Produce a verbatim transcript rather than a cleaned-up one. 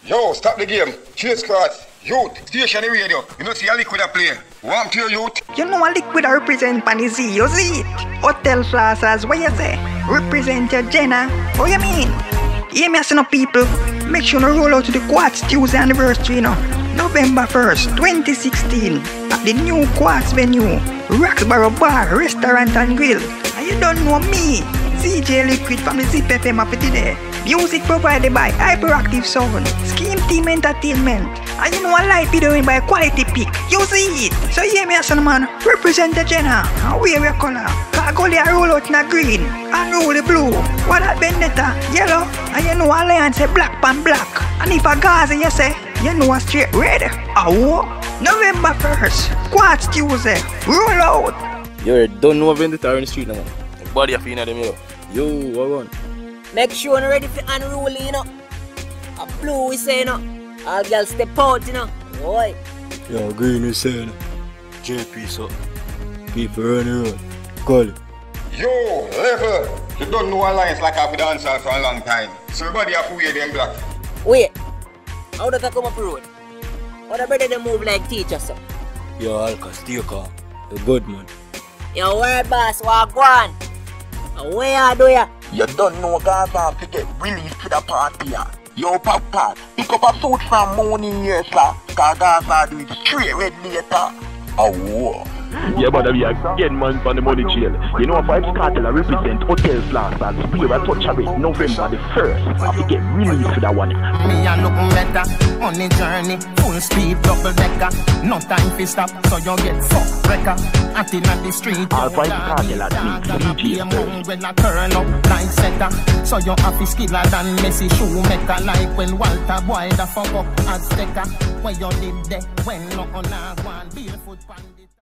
Yo, stop the game. Chase Cross. Youth, station the radio. You know see a liquid a play. Warm to your youth. You know a liquid a represent pan is you see it. Hotel Plazas, what you say? Represent your Jenna. What you mean? Hear me as no people. Make sure you roll out to the Quartz Tuesday anniversary, you know. November first, twenty sixteen. At the new Quartz venue. Roxborough Bar, Restaurant and Grill. And you don't know me. C J Liquid from the Zip F M up today. Music provided by Hyperactive Sound, Scheme Team Entertainment, and you know a live videoing by Quality Pick. You see it. So hear me, son man. Represent the Jenna and wear your color. Cargoli a roll out in a green and roll the blue. What that Vendetta yellow, and you know Alliance say black pan black. And if a Gaza you say, you know a straight red. Oh, November first, Quartz Tuesday. Roll out. You don't know Vendetta on the street now. Body of you in the middle. Yo, what on? Make sure you're ready for unruly, you know. A blue we say, you know. All girls step out, you know. Boy. Yo, green we say, you know. J P so. People run the road. Call it. Yo, level. You don't know Alliance like I've danced for a long time. So everybody have to wear them black. Wait. How does that come up the road? How the brother they move like teachers, so? Yo, Alka, stay calm. You're good, man. Yo, where boss, walk on. And where do ya? You don't know Gaza to get released to the party. Yo, Papa, pick up a suit from morning here, sir. Cause Gaza do it straight red later. Oh, yeah, but we again man for the money jail. You know, Vybz Kartel I represent Hotel Plazas. Play a touch of it November the first. I have to get released to that one. Me a looking better on the journey. Full speed, double decker. No time to stop, so you get fucked wrecker. Out in the street, All Vybz Kartel at D J when I turn up like setter. So you have to skiller than Messi shoemaker. Like when Walter Boy the fuck up Azteca. Where you live there, when no on a one barefoot bandit.